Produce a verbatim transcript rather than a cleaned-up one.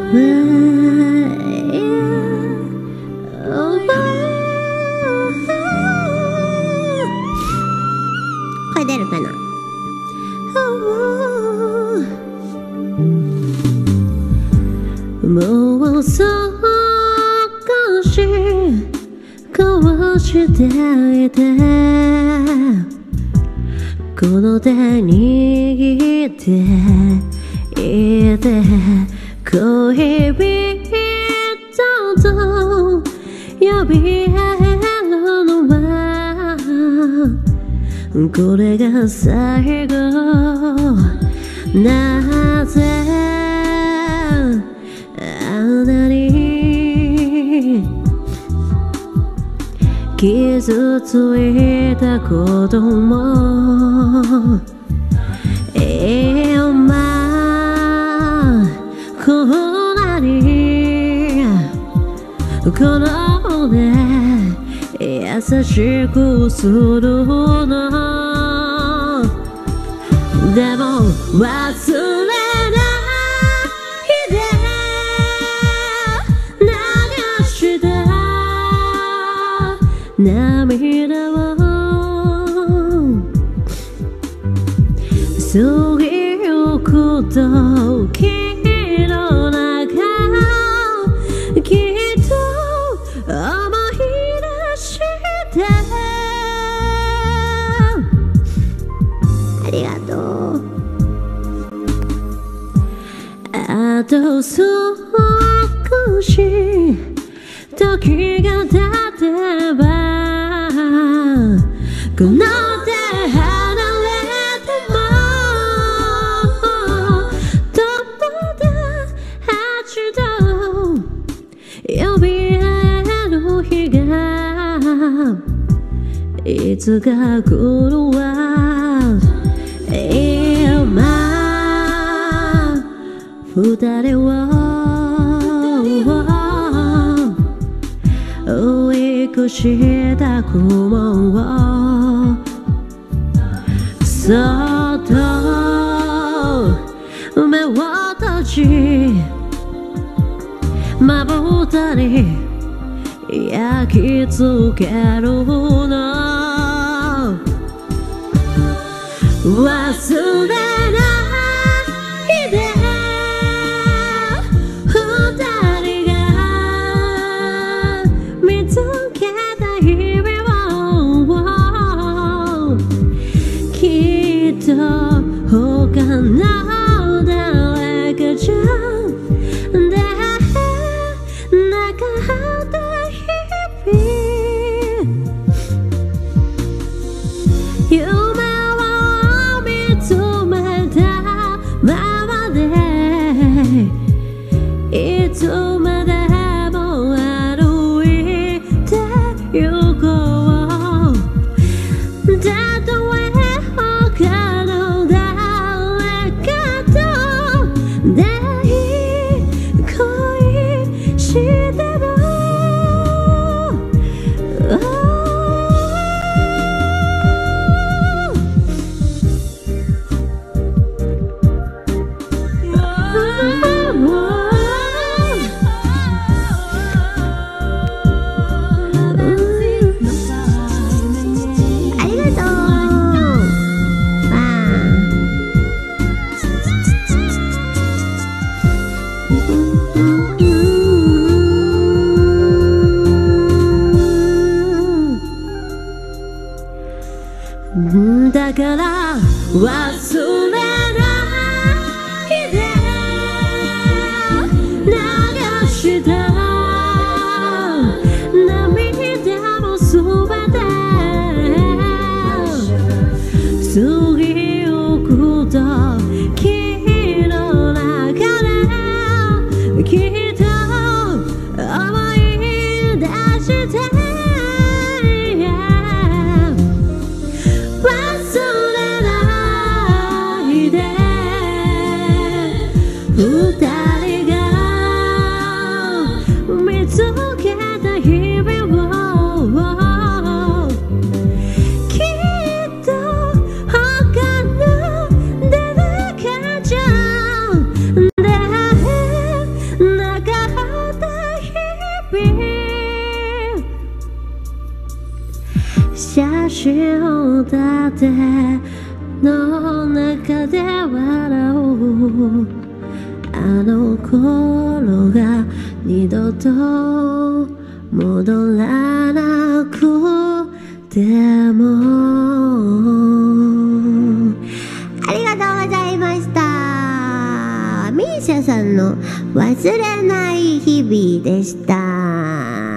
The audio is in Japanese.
これ出るかな。もう少しこうしていて、この手握っていて、恋人と呼び合えるのはこれが最後。なぜあんなに傷ついたことも今こんなにこのね優しくするの。でも忘れないで流した涙を、過ぎゆく時の中きっと思い出して。ありがとう。あと少し時が経てばこの手離れても友達と呼び合える日がいつか来るわ。今二人を追い越した雲をそっと目を閉じまぶたに焼き付けるの。忘れないで二人が見つけた日々をきっと他の誰かじゃでなかった日々夢いつまでも歩いてゆこう。たとえ他の誰かと出会い恋してもだから忘れないで流した涙もすべて過ぎゆく時の中できっと思い出して二人が見つけた日々をきっと他の誰かじゃ出会えだっての中で笑おう。あの頃が二度と戻らなくても。ありがとうございました。ミーシャさんの忘れない日々でした。